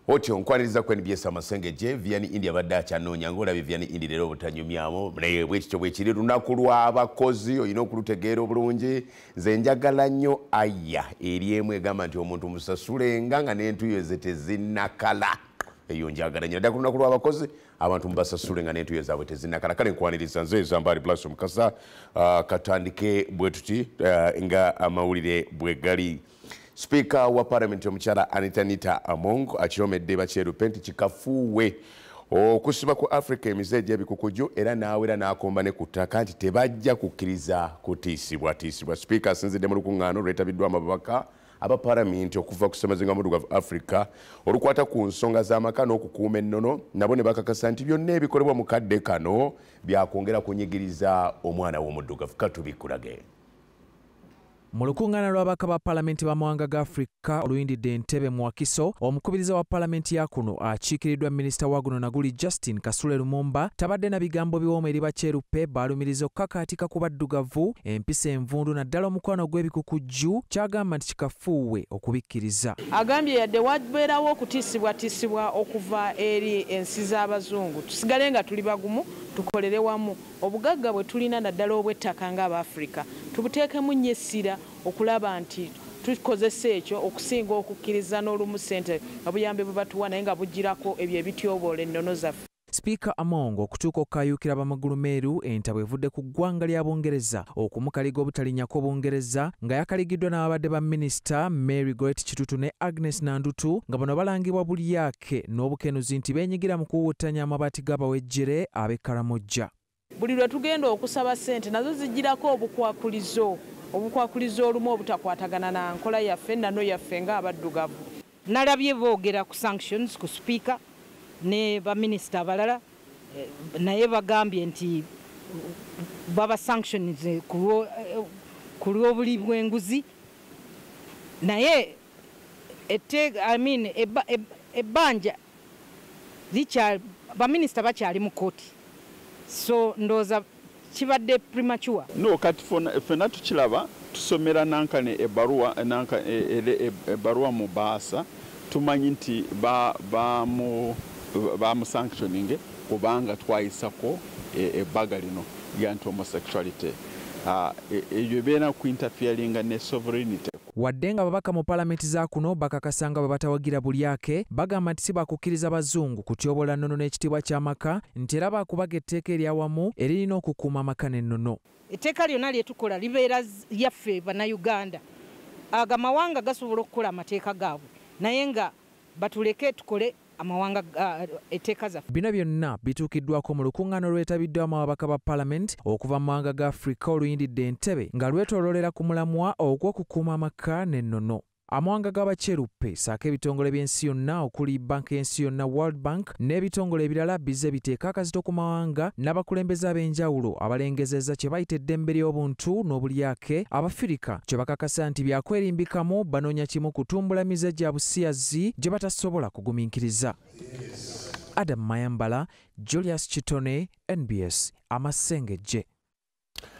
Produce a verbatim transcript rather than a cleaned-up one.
Otyo nkwaniriza ku N B S amasengejje Vianney India badde akyanoonya ng'olabye Vianney India leero obutanyumyamu naye bwekityo bwe kiri lunaku lw'abakozi olina okulutegeera obulungi nze njagala nnyo aya eri emu egamba nti omuntu musasulenga nga n'entuyo ze tezinnakala eyo njagala nnyo ddala ku lunaku lw'abakozi abantu mubasasule nga n'entuyo zaabwe tezinnakala kale nkwaniriza nze Zambali Plus Mukasa uh, katandike bwe tuti uh, nga amawulire bwe gali. Sipiika wa Palamenti omukyala Anita Anita Among acoomedde bakyerupe nti kikafuuwe okusiba ku Africa emize gyebikukujju era nawera n'akomba ne ku ttaka nti tebajja kukiriza kutisibwatisibwa. Sipiika asinzidde mu lukungaana olwetabiddwamu ababaka aba Palamenti okuva ku ssemazinga baddugavu Africa olukwata ku nsonga z'amaka n'okukuuma enono nabo nebakakasa nti byonna ebikolebwa mukadde kano byakwongera kunyigiriza omwana w'omuddugavu. Katubikulage. Mu lukungaana lw'ababaka ba Palamenti b'amawanga ga Africa oluyindidde Entebbe mu Wakiso, omukubiriza wa Palamenti ya kuno akiikiridwa minisita wa guno naguli Justin Kasule Lumumba tabadde na bigambo biwooma eri bakyerupe balumiriza okukakaatika ku baddugavu empisa envundu naddala omukwano gw'ebikukujju kyagamba nti kikafuuwe okubikkiriza. Agambye yadde wabeerawo okutisibwatisibwa okuva eri ensi z'abazungu tusigale nga tuli bagumu tukolere wamu obugagga bwe tulina naddala obw'ettaka ng'Abafrika tubuteekemu nnyo essira okulaba nti tukozesa ekyo okusinga okukiriza n'olumu ssente obuyambi bwe batuwa naye nga bugirako ebyo ebityoboola ennono zaffe. Sipiika Among okutuuka okukayuukira abamagulu meeru entabwe evudde ku ggwanga lya Bungereza okumukaliga obutalinyako Bungereza nga yakaligiddwa n'ababadde ba minisita Mary Goret Kitutu ne Agnes Nandutu nga bano balangibwa buli yake n'obukenuzi nti beenyigira mu kuwuutanya amabaati g'abawejjere ab'e Karamojja. Buli lwe tugenda okusaba ssente nazo zijjirako obukwakulizo obukwakulizo olumu obutakwatagana na nkola yaffe nano yaffe ng'abaddugavu. Nalabye boogera ku sanctions ku speaker ne ba minisita abalala naye bagambye nti baba sanctions ku lw'obuli bw'enguzi naye ete I mean ebbanja likyali ba minisita bakyali mu kooti so ndoza kibadde premature. No kati fena tukiraba tusomera nankane ebaruwa nanka ebaruwa mu baasa tumanyi nti ba ba mu ba mu sanctioning kubanga twayisako ebbaga lino lya homosexuality ebyo beena ku interfering ne sovereignty. Wadde nga ababaka mu Palamenti za kuno bakakasa nga bwe batawagira buli yake bagamba nti si bakukkiriza bazungu kutyoboola nnono n'ekitiibwa ky'amaka nti era baakubaga etteeka eryawamu eririna okukuuma amaka n'ennono. Etteeka lyonna lye tukola libeera lyaffe bannayuganda. Aga mawanga gasobola okukola amateeka gaabwe naye nga batuleke tukole amawanga etteeka zaffe. Bino byonna bituukiddwako mu lukungaana olwetabiddwamu ababaka ba Palamenti okuva mu mawanga ga Africa oluyindidde Entebbe nga lwetooloolera ku mulamwa ogw'okukuuma amaka n'ennono. Amawanga g'abakyerupe saako ebitongole by'ensi yonna okuli banka y'ensi yonna World Bank n'ebitongole ebirala bizze biteeka akazito ku mawanga n'abakulembeze ab'enjawulo abalengezezza kye bayita eddembe ly'obuntu n'obulyake Abafirika kye bakakasa nti byakwerimbikamu banoonya kimu kutumbula mize gya busiyazi gye batasobola kugumiikiriza. Adam Mayambala, Julius Kitone, N B S amasengejje.